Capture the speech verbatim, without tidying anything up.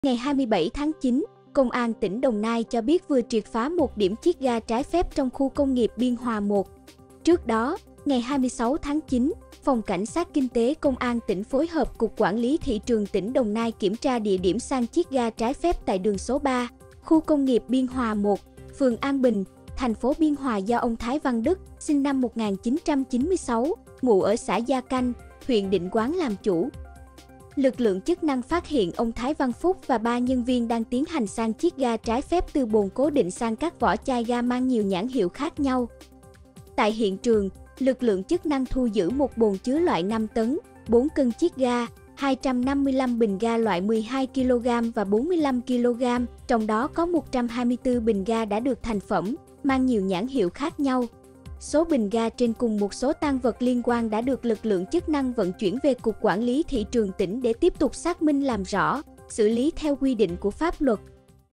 Ngày hai mươi bảy tháng chín, Công an tỉnh Đồng Nai cho biết vừa triệt phá một điểm chiết ga trái phép trong khu công nghiệp Biên Hòa một. Trước đó, ngày hai mươi sáu tháng chín, Phòng Cảnh sát Kinh tế Công an tỉnh phối hợp Cục Quản lý Thị trường tỉnh Đồng Nai kiểm tra địa điểm san chiết ga trái phép tại đường số ba, khu công nghiệp Biên Hòa một, phường An Bình, thành phố Biên Hòa do ông Thái Văn Đức, sinh năm một nghìn chín trăm chín mươi sáu, ngụ ở xã Gia Canh, huyện Định Quán làm chủ. Lực lượng chức năng phát hiện ông Thái Văn Phúc và ba nhân viên đang tiến hành san chiết ga trái phép từ bồn cố định sang các vỏ chai ga mang nhiều nhãn hiệu khác nhau. Tại hiện trường, lực lượng chức năng thu giữ một bồn chứa loại năm tấn, bốn cân chiết ga, hai trăm năm mươi lăm bình ga loại mười hai ki lô gam và bốn mươi lăm ki lô gam, trong đó có một trăm hai mươi tư bình ga đã được thành phẩm, mang nhiều nhãn hiệu khác nhau. Số bình ga trên cùng một số tang vật liên quan đã được lực lượng chức năng vận chuyển về Cục Quản lý Thị trường tỉnh để tiếp tục xác minh làm rõ, xử lý theo quy định của pháp luật.